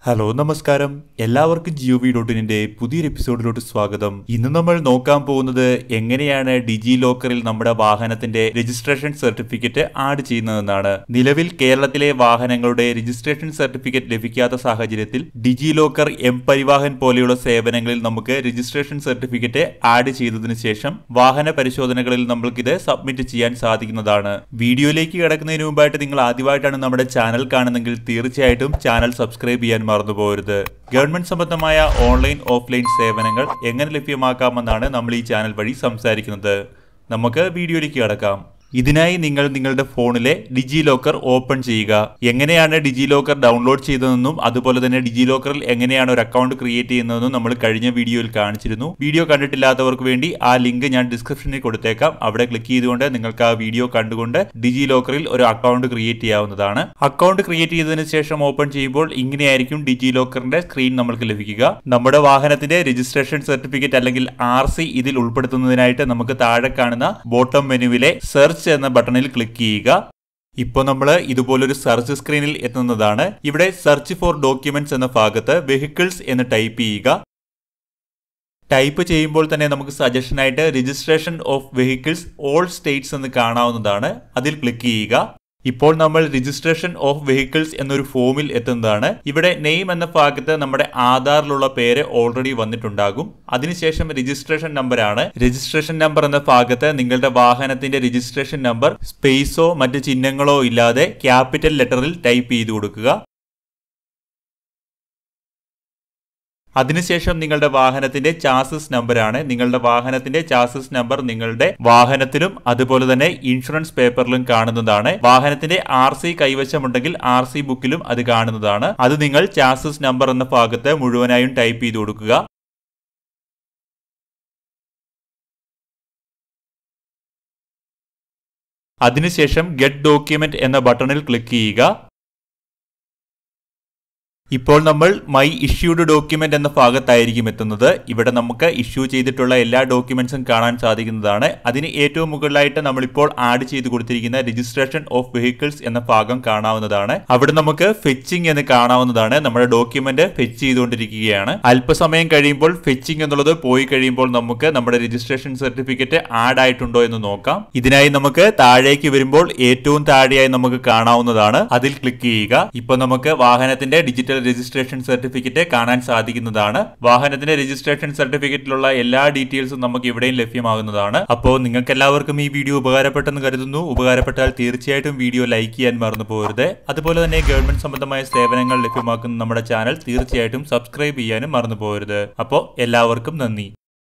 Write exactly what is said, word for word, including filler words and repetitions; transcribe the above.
Hello നമസ്കാരം എല്ലാവർക്കും Jio V dot ഇന്നിന്റെ പുതിയൊരു എപ്പിസോഡിലോട്ട് സ്വാഗതം. ഇന്ന് നമ്മൾ നോക്കാൻ പോകുന്നത് എങ്ങനെയാണ് ഡിജി ലോക്കറിൽ നമ്മുടെ വാഹനത്തിന്റെ രജിസ്ട്രേഷൻ സർട്ടിഫിക്കറ്റ് ആഡ് ചെയ്യുന്നതെന്നാണ്. നിലവിൽ കേരളത്തിലെ വാഹനങ്ങളുടെ രജിസ്ട്രേഷൻ സർട്ടിഫിക്കറ്റ് ലഭിക്കാത്ത സാഹചര്യത്തിൽ ഡിജി ലോക്കർ എം പരിവാഹൻ പോലെയുള്ള സേവനങ്ങളിൽ നമുക്ക് രജിസ്ട്രേഷൻ സർട്ടിഫിക്കറ്റ് ആഡ് ചെയ്തതിനു ശേഷം വാഹന പരിശോധനകളിൽ നമ്മൾക്കിത് സബ്മിറ്റ് ചെയ്യാൻ സാധിക്കുന്നതാണ്. വീഡിയോയിലേക്ക് കിടക്കുന്നതിന് മുമ്പായിട്ട് നിങ്ങൾ ആദ്യമായിട്ടാണ് നമ്മുടെ ചാനൽ കാണുന്നതെങ്കിൽ തീർച്ചയായിട്ടും ചാനൽ സബ്സ്ക്രൈബ് ചെയ്യാൻ മറന്നുപോകരുത്. ഗവൺമെന്റ് സംബന്ധമായ ഓൺലൈൻ ഓഫ്ലൈൻ സേവനങ്ങൾ എങ്ങനെ ലഭ്യമാക്കാമെന്നാണ് നമ്മൾ ഈ ചാനൽ വഴി സംസാരിക്കുന്നത്. നമുക്ക് വീഡിയോയിലേക്ക് കടക്കാം. ഇതിനായി നിങ്ങൾ നിങ്ങളുടെ ഫോണിലെ ഡിജി ലോക്കർ ഓപ്പൺ ചെയ്യുക. എങ്ങനെയാണ് ഡിജി ലോക്കർ ഡൗൺലോഡ് ചെയ്തതെന്നും അതുപോലെ തന്നെ ഡിജി ലോക്കറിൽ എങ്ങനെയാണ് ഒരു അക്കൗണ്ട് ക്രിയേറ്റ് ചെയ്യുന്നതെന്നും നമ്മൾ കഴിഞ്ഞ വീഡിയോയിൽ കാണിച്ചിരുന്നു. വീഡിയോ കണ്ടിട്ടില്ലാത്തവർക്ക് വേണ്ടി ആ ലിങ്ക് ഞാൻ ഡിസ്ക്രിപ്ഷനിൽ കൊടുത്തേക്കാം. അവിടെ ക്ലിക്ക് ചെയ്തുകൊണ്ട് നിങ്ങൾക്ക് ആ വീഡിയോ കണ്ടുകൊണ്ട് ഡിജി ലോക്കറിൽ ഒരു അക്കൗണ്ട് ക്രിയേറ്റ് ചെയ്യാവുന്നതാണ്. അക്കൗണ്ട് ക്രിയേറ്റ് ചെയ്തതിനു ശേഷം ഓപ്പൺ ചെയ്യുമ്പോൾ ഇങ്ങനെയായിരിക്കും ഡിജി ലോക്കറിന്റെ സ്ക്രീൻ നമ്മൾക്ക് ലഭിക്കുക. നമ്മുടെ വാഹനത്തിന്റെ രജിസ്ട്രേഷൻ സർട്ടിഫിക്കറ്റ് അല്ലെങ്കിൽ ആർ സി ഇതിൽ ഉൾപ്പെടുത്തുന്നതിനായിട്ട് നമുക്ക് താഴെ കാണുന്ന ബോട്ടം മെനുവിലെ സെർച്ച് എന്ന ബട്ടണിൽ ക്ലിക്ക് ചെയ്യുക. ഇപ്പോൾ നമ്മൾ ഇതുപോലൊരു സെർച്ച് സ്ക്രീനിൽ എത്തുന്നതാണ്. ഇവിടെ സെർച്ച് ഫോർ ഡോക്യുമെന്റ്സ് എന്ന ഭാഗത്ത് വെഹിക്കിൾസ് എന്ന് ടൈപ്പ് ചെയ്യുക. ടൈപ്പ് ചെയ്യുമ്പോൾ തന്നെ നമുക്ക് സജഷൻ ആയിട്ട് registration of vehicles all states എന്ന് കാണാവുന്നതാണ്. അതിൽ ക്ലിക്ക് ചെയ്യുക. ഇപ്പോൾ നമ്മൾ രജിസ്ട്രേഷൻ ഓഫ് വെഹിക്കിൾസ് എന്നൊരു ഫോമിൽ എത്തുന്നതാണ്. ഇവിടെ നെയിം എന്ന ഭാഗത്ത് നമ്മുടെ ആധാറിലുള്ള പേര് ഓൾറെഡി വന്നിട്ടുണ്ടാകും. അതിനുശേഷം രജിസ്ട്രേഷൻ നമ്പർ ആണ്. രജിസ്ട്രേഷൻ നമ്പർ എന്ന ഭാഗത്ത് നിങ്ങളുടെ വാഹനത്തിന്റെ രജിസ്ട്രേഷൻ നമ്പർ സ്പേസോ മറ്റ് ചിഹ്നങ്ങളോ ഇല്ലാതെ ക്യാപിറ്റൽ ലെറ്ററിൽ ടൈപ്പ് ചെയ്ത് കൊടുക്കുക. അതിനുശേഷം നിങ്ങളുടെ വാഹനത്തിന്റെ ചാസിസ് നമ്പർ ആണ്. നിങ്ങളുടെ വാഹനത്തിന്റെ ചാസിസ് നമ്പർ നിങ്ങളുടെ വാഹനത്തിലും അതുപോലെ തന്നെ ഇൻഷുറൻസ് പേപ്പറിലും കാണുന്നതാണ്. വാഹനത്തിന്റെ ആർ സി കൈവശമുണ്ടെങ്കിൽ ആർ സി ബുക്കിലും അത് കാണുന്നതാണ്. അത് നിങ്ങൾ ചാസിസ് നമ്പർ എന്ന ഭാഗത്ത് മുഴുവനായും ടൈപ്പ് ചെയ്ത് കൊടുക്കുക. അതിനുശേഷം ഗെറ്റ് ഡോക്യുമെന്റ് എന്ന ബട്ടണിൽ ക്ലിക്ക് ചെയ്യുക. ഇപ്പോൾ നമ്മൾ മൈ ഇഷ്യൂഡ് ഡോക്യുമെന്റ് എന്ന ഭാഗത്തായിരിക്കും എത്തുന്നത്. ഇവിടെ നമുക്ക് ഇഷ്യൂ ചെയ്തിട്ടുള്ള എല്ലാ ഡോക്യുമെന്റ്സും കാണാൻ സാധിക്കുന്നതാണ്. അതിന് ഏറ്റവും മുകളിലായിട്ട് നമ്മളിപ്പോൾ ആഡ് ചെയ്ത് കൊടുത്തിരിക്കുന്ന രജിസ്ട്രേഷൻ ഓഫ് വെഹിക്കിൾസ് എന്ന ഭാഗം കാണാവുന്നതാണ്. അവിടെ നമുക്ക് ഫെച്ചിങ് എന്ന് കാണാവുന്നതാണ്. നമ്മുടെ ഡോക്യുമെന്റ് ഫെച്ച് ചെയ്തുകൊണ്ടിരിക്കുകയാണ്. അല്പസമയം കഴിയുമ്പോൾ ഫെച്ചിങ് എന്നുള്ളത് പോയി കഴിയുമ്പോൾ നമുക്ക് നമ്മുടെ രജിസ്ട്രേഷൻ സർട്ടിഫിക്കറ്റ് ആഡ് ആയിട്ടുണ്ടോ എന്ന് നോക്കാം. ഇതിനായി നമുക്ക് താഴേക്ക് വരുമ്പോൾ ഏറ്റവും താഴെയായി നമുക്ക് കാണാവുന്നതാണ്. അതിൽ ക്ലിക്ക് ചെയ്യുക. ഇപ്പൊ നമുക്ക് വാഹനത്തിന്റെ ഡിജിറ്റൽ രജിസ്ട്രേഷൻ സർട്ടിഫിക്കറ്റ് കാണാൻ സാധിക്കുന്നതാണ്. വാഹനത്തിന്റെ രജിസ്ട്രേഷൻ സർട്ടിഫിക്കറ്റിലുള്ള എല്ലാ ഡീറ്റെയിൽസും നമുക്ക് ഇവിടെയും ലഭ്യമാകുന്നതാണ്. അപ്പോൾ നിങ്ങൾക്ക് എല്ലാവർക്കും ഈ വീഡിയോ ഉപകാരപ്പെട്ടെന്ന് കരുതുന്നു. ഉപകാരപ്പെട്ടാൽ തീർച്ചയായിട്ടും വീഡിയോ ലൈക്ക് ചെയ്യാൻ മറന്നു പോകരുത്. അതുപോലെ തന്നെ ഗവൺമെന്റ് സംബന്ധമായ സേവനങ്ങൾ ലഭ്യമാക്കുന്ന നമ്മുടെ ചാനൽ തീർച്ചയായിട്ടും സബ്സ്ക്രൈബ് ചെയ്യാനും മറന്നു പോകരുത്. അപ്പോൾ എല്ലാവർക്കും നന്ദി.